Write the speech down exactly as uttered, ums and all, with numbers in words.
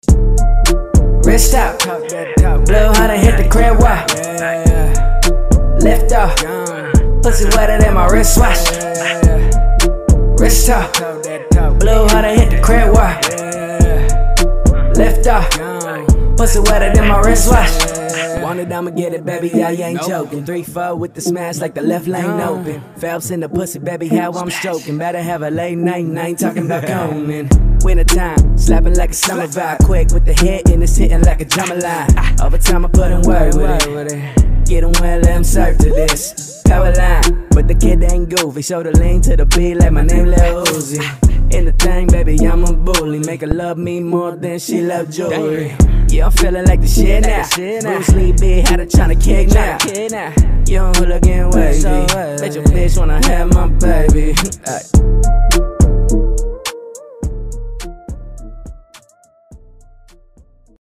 Wrist up, blow how to hit the crib walk. Lift off, pussy wetter than my wristwatch. Wrist up, blow how to hit the crib walk. Lift off, pussy wetter than my wristwatch. Want it, I'ma get it, baby, I ain't joking. three four with the smash like the left lane open. Phelps in the pussy, baby, how I'm stroking. Better have a late night, and I ain't talking about combing. Winter time, slapping like a summer vibe. Quick with the hit and it's hitting like a drummer line. Over time I put in work with it. Get 'em well, let 'em serve to this. Power line, but the kid ain't goofy. Show the lean to the beat like my name Lil Uzi. In the thing, baby, I'm a bully. Make her love me more than she love jewelry. Yeah, I'm feeling like the shit now. Bruce Lee big, had her tryna kick now. You don't look in wavy. Bet your bitch wanna have my baby.